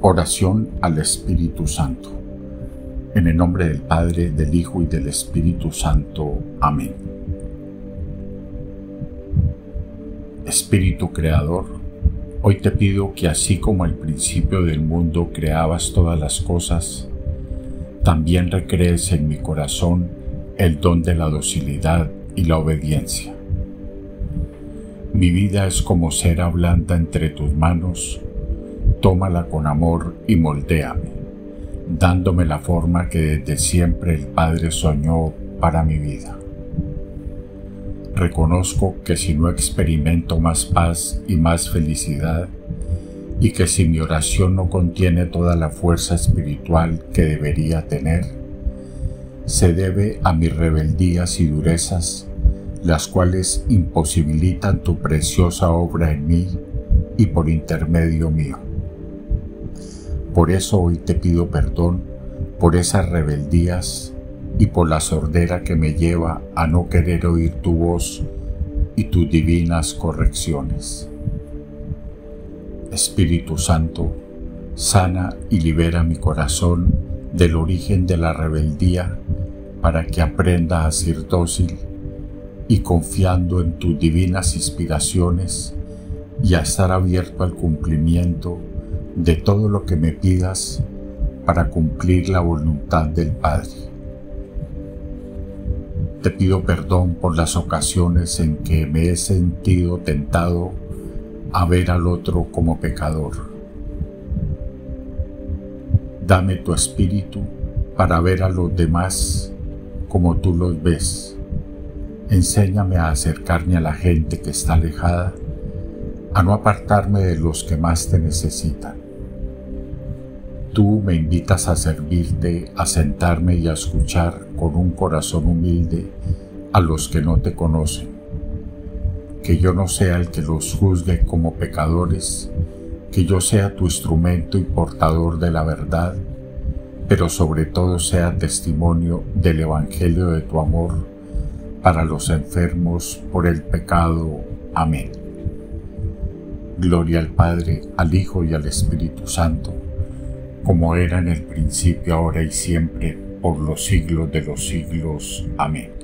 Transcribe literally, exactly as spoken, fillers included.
Oración al Espíritu Santo. En el nombre del Padre, del Hijo y del Espíritu Santo. Amén. Espíritu Creador, hoy te pido que así como al principio del mundo creabas todas las cosas, también recrees en mi corazón el don de la docilidad y la obediencia. Mi vida es como cera blanda entre tus manos. Tómala con amor y moldéame, dándome la forma que desde siempre el Padre soñó para mi vida. Reconozco que si no experimento más paz y más felicidad, y que si mi oración no contiene toda la fuerza espiritual que debería tener, se debe a mis rebeldías y durezas, las cuales imposibilitan tu preciosa obra en mí y por intermedio mío. Por eso hoy te pido perdón por esas rebeldías y por la sordera que me lleva a no querer oír tu voz y tus divinas correcciones. Espíritu Santo, sana y libera mi corazón del origen de la rebeldía para que aprenda a ser dócil y confiando en tus divinas inspiraciones y a estar abierto al cumplimiento de todo lo que me pidas para cumplir la voluntad del Padre. Te pido perdón por las ocasiones en que me he sentido tentado a ver al otro como pecador. Dame tu espíritu para ver a los demás como tú los ves. Enséñame a acercarme a la gente que está alejada, a no apartarme de los que más te necesitan. Tú me invitas a servirte, a sentarme y a escuchar con un corazón humilde a los que no te conocen. Que yo no sea el que los juzgue como pecadores, que yo sea tu instrumento y portador de la verdad, pero sobre todo sea testimonio del Evangelio de tu amor para los enfermos por el pecado. Amén. Gloria al Padre, al Hijo y al Espíritu Santo, como era en el principio, ahora y siempre, por los siglos de los siglos. Amén.